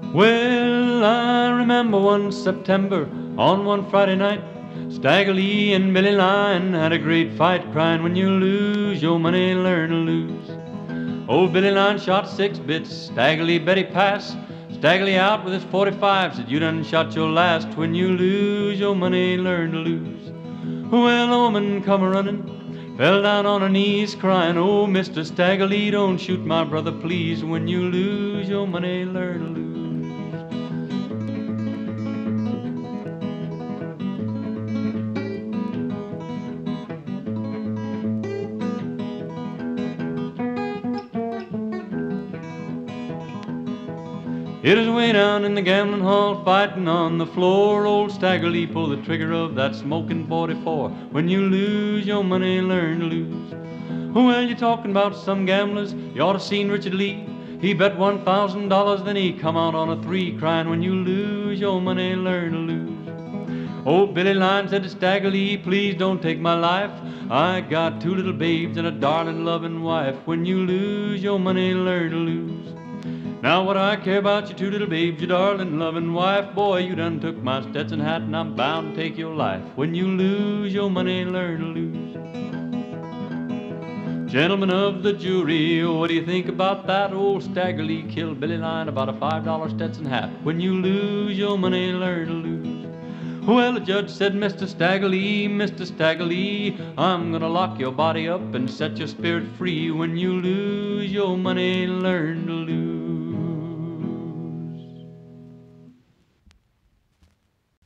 Well, I remember one September on one Friday night, Stagger Lee and Billy Line had a great fight, crying, when you lose your money, learn to lose. Old Billy Line shot 6 bits, Stagger Lee bet he pass. Stagger Lee out with his 45, said, you done shot your last. When you lose your money, learn to lose. Well, a woman come a-running, fell down on her knees, crying, oh, Mr. Stagger Lee, don't shoot my brother, please. When you lose your money, learn to lose. It was way down in the gambling hall, fighting on the floor. Old Stagger Lee pulled the trigger of that smoking 44. When you lose your money, learn to lose. Well, you're talking about some gamblers. You ought to seen Richard Lee. He bet $1,000, then he come out on a 3, crying, when you lose your money, learn to lose. Old Billy Line said to Stagger Lee, please don't take my life. I got 2 little babes and a darling loving wife. When you lose your money, learn to lose. Now what do I care about your 2 little babes, your darling loving wife? Boy, you done took my Stetson hat and I'm bound to take your life. When you lose your money, learn to lose. Gentlemen of the jury, what do you think about that? Old Stagger Lee killed Billy Line about a $5 Stetson hat. When you lose your money, learn to lose. Well, the judge said, Mr. Stagger Lee, I'm gonna lock your body up and set your spirit free. When you lose your money, learn to lose.